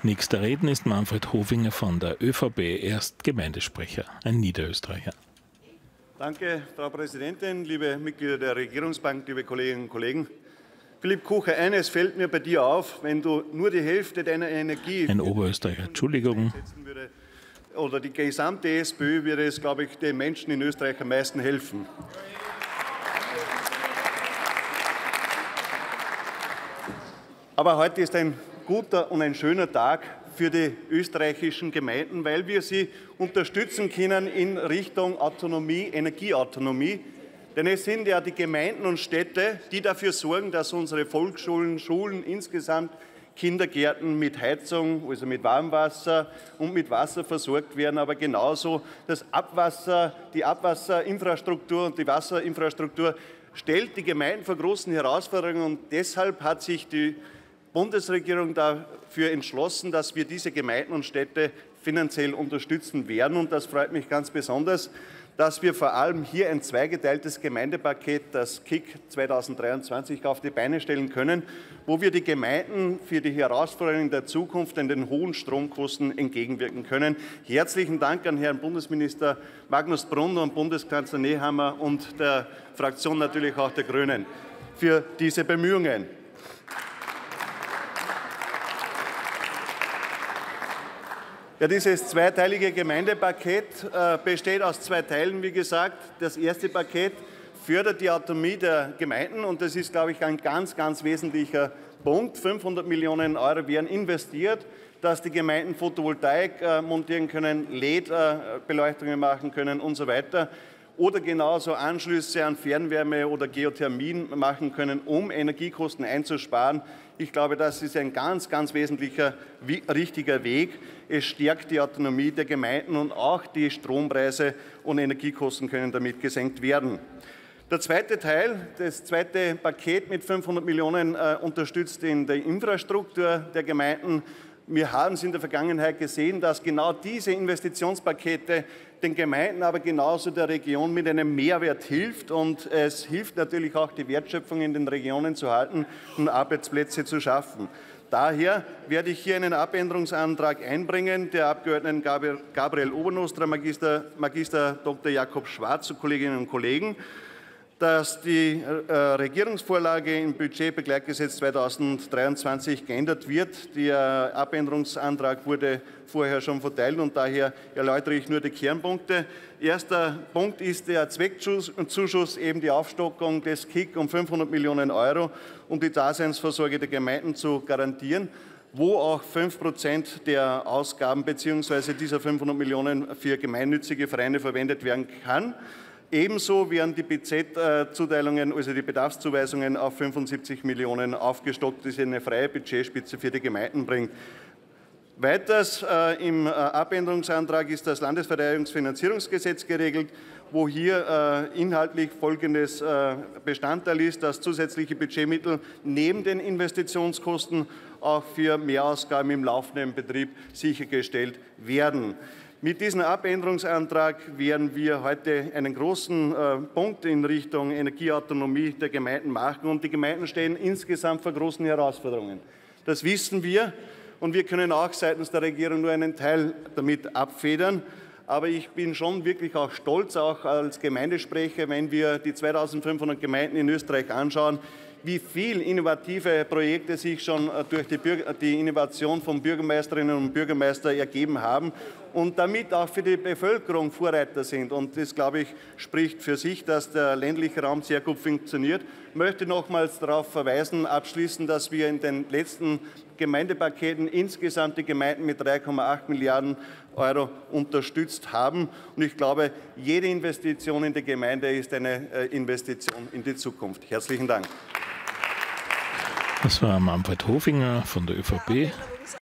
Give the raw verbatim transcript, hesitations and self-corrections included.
Nächster Redner ist Manfred Hofinger von der ÖVP. Er ist Gemeindesprecher, ein Niederösterreicher. Danke, Frau Präsidentin, liebe Mitglieder der Regierungsbank, liebe Kolleginnen und Kollegen. Philipp Kucher, eines fällt mir bei dir auf, wenn du nur die Hälfte deiner Energie... Ein Oberösterreicher, Entschuldigung. Würde, oder die gesamte SPÖ würde es, glaube ich, den Menschen in Österreich am meisten helfen. Aber heute ist ein guter und ein schöner Tag für die österreichischen Gemeinden, weil wir sie unterstützen können in Richtung Autonomie, Energieautonomie. Denn es sind ja die Gemeinden und Städte, die dafür sorgen, dass unsere Volksschulen, Schulen insgesamt, Kindergärten mit Heizung, also mit Warmwasser und mit Wasser versorgt werden, aber genauso das Abwasser, die Abwasserinfrastruktur und die Wasserinfrastruktur stellt die Gemeinden vor großen Herausforderungen, und deshalb hat sich die Bundesregierung dafür entschlossen, dass wir diese Gemeinden und Städte finanziell unterstützen werden. Und das freut mich ganz besonders, dass wir vor allem hier ein zweigeteiltes Gemeindepaket, das K I K zweitausenddreiundzwanzig, auf die Beine stellen können, wo wir die Gemeinden für die Herausforderungen der Zukunft in den hohen Stromkosten entgegenwirken können. Herzlichen Dank an Herrn Bundesminister Magnus Brunner und Bundeskanzler Nehammer und der Fraktion natürlich auch der Grünen für diese Bemühungen. Ja, dieses zweiteilige Gemeindepaket äh, besteht aus zwei Teilen, wie gesagt. Das erste Paket fördert die Autonomie der Gemeinden, und das ist, glaube ich, ein ganz, ganz wesentlicher Punkt. fünfhundert Millionen Euro werden investiert, dass die Gemeinden Photovoltaik äh, montieren können, L E D-Beleuchtungen machen können und so weiter. Oder genauso Anschlüsse an Fernwärme oder Geothermien machen können, um Energiekosten einzusparen. Ich glaube, das ist ein ganz, ganz wesentlicher, richtiger Weg. Es stärkt die Autonomie der Gemeinden, und auch die Strompreise und Energiekosten können damit gesenkt werden. Der zweite Teil, das zweite Paket mit fünfhundert Millionen äh, unterstützt in der Infrastruktur der Gemeinden. Wir haben es in der Vergangenheit gesehen, dass genau diese Investitionspakete den Gemeinden, aber genauso der Region mit einem Mehrwert hilft. Und es hilft natürlich auch, die Wertschöpfung in den Regionen zu halten und Arbeitsplätze zu schaffen. Daher werde ich hier einen Abänderungsantrag einbringen, der Abgeordneten Gabriel Obernostra, Magister, Magister Doktor Jakob Schwarz und Kolleginnen und Kollegen, dass die äh, Regierungsvorlage im Budgetbegleitgesetz zweitausenddreiundzwanzig geändert wird. Der Abänderungsantrag wurde vorher schon verteilt, und daher erläutere ich nur die Kernpunkte. Erster Punkt ist der Zweckzuschuss, eben die Aufstockung des K I K um fünfhundert Millionen Euro, um die Daseinsvorsorge der Gemeinden zu garantieren, wo auch fünf Prozent der Ausgaben bzw. dieser fünfhundert Millionen für gemeinnützige Vereine verwendet werden kann. Ebenso werden die B Z-Zuteilungen, also die Bedarfszuweisungen, auf fünfundsiebzig Millionen aufgestockt, die eine freie Budgetspitze für die Gemeinden bringt. Weiters äh, im äh, Abänderungsantrag ist das Landesverteidigungsfinanzierungsgesetz geregelt, wo hier äh, inhaltlich folgendes äh, Bestandteil ist, dass zusätzliche Budgetmittel neben den Investitionskosten auch für Mehrausgaben im laufenden Betrieb sichergestellt werden. Mit diesem Abänderungsantrag werden wir heute einen großen äh, Punkt in Richtung Energieautonomie der Gemeinden machen, und die Gemeinden stehen insgesamt vor großen Herausforderungen. Das wissen wir, und wir können auch seitens der Regierung nur einen Teil damit abfedern. Aber ich bin schon wirklich auch stolz, auch als Gemeindesprecher, wenn wir die zweitausendfünfhundert Gemeinden in Österreich anschauen, wie viele innovative Projekte sich schon durch die, Bürger, die Innovation von Bürgermeisterinnen und Bürgermeistern ergeben haben und damit auch für die Bevölkerung Vorreiter sind. Und das, glaube ich, spricht für sich, dass der ländliche Raum sehr gut funktioniert. Ich möchte nochmals darauf verweisen, abschließend, dass wir in den letzten Gemeindepaketen insgesamt die Gemeinden mit drei Komma acht Milliarden Euro unterstützt haben. Und ich glaube, jede Investition in die Gemeinde ist eine Investition in die Zukunft. Herzlichen Dank. Das war Manfred Hofinger von der ÖVP.